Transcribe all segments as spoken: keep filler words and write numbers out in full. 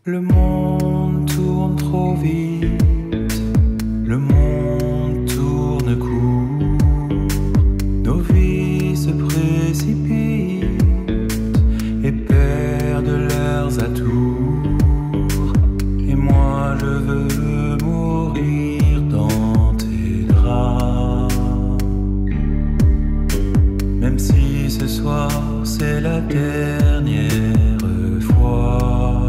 Le monde tourne trop vite, le monde tourne court, nos vies se précipitent et perdent leurs atours. Et moi je veux mourir dans tes draps, même si ce soir c'est la dernière fois.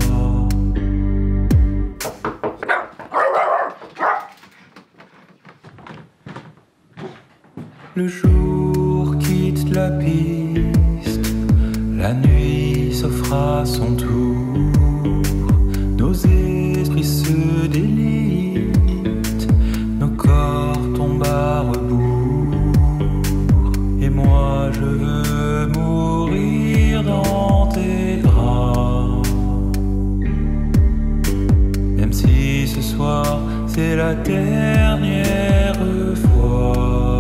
Le jour quitte la piste, la nuit s'offre à son tour, nos esprits se délitent, nos corps tombent à rebours. Et moi je veux mourir dans tes draps, même si ce soir c'est la dernière fois.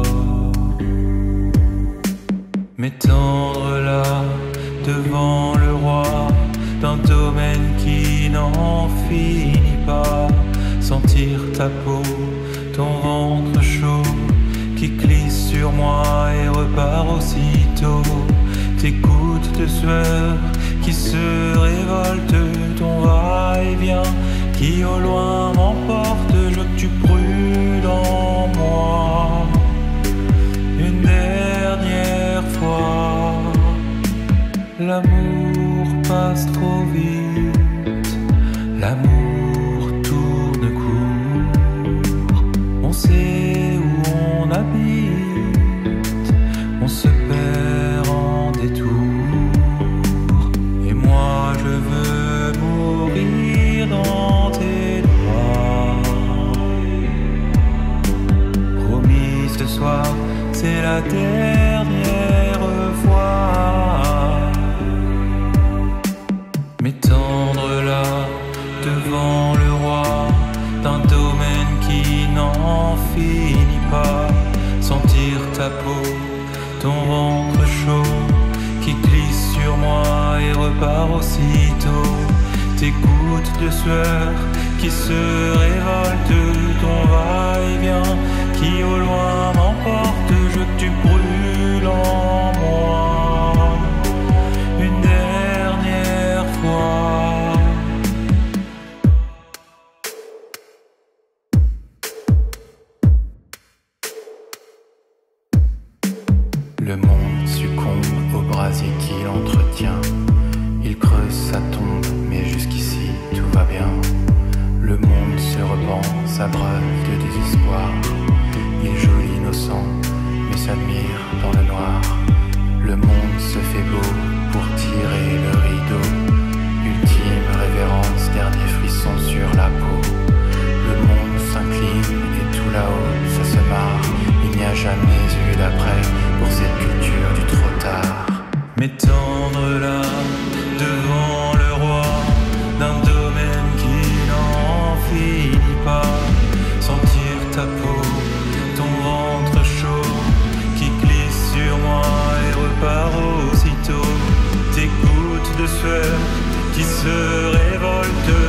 M'étendre là, devant le roi, d'un domaine qui n'en finit pas. Sentir ta peau, ton ventre chaud, qui glisse sur moi et repart aussitôt. Tes gouttes de sueur qui se révoltent, ton va-et-vient qui au loin m'emporte. Je veux que tu brûles en moi une dernière fois. L'amour passe trop vite, l'amour tourne court. On sait où on habite, on se perd en détour. Et moi je veux mourir dans tes bras. Promis, ce soir c'est la dernière fois. M'étendre là, devant le roi, d'un domaine qui n'en finit pas. Sentir ta peau, ton ventre chaud, qui glisse sur moi et repart aussitôt. Tes gouttes de sueur qui se révoltent, ton va-et-vient qui au loin m'emporte. Je veux que tu brûles en moi une dernière fois. Le monde succombe au brasier qu'il entretient. Il creuse sa tombe, mais jusqu'ici tout va bien. Le monde se repent, s'abreuve de désespoir. Il joue l'innocent, mais s'admire dans le noir. Le monde se fait beau pour tirer le rideau. Ultime révérence, dernier frisson sur la peau. Le monde s'incline et tout là-haut ça se marre. Il n'y a jamais eu d'après pour cette culture du trop tard. M'étendre là, devant le roi, d'un domaine qui n'en finit pas. Sentir ta peau, ton ventre chaud, qui glisse sur moi et repart aussitôt. Tes gouttes de sueur qui se révoltent,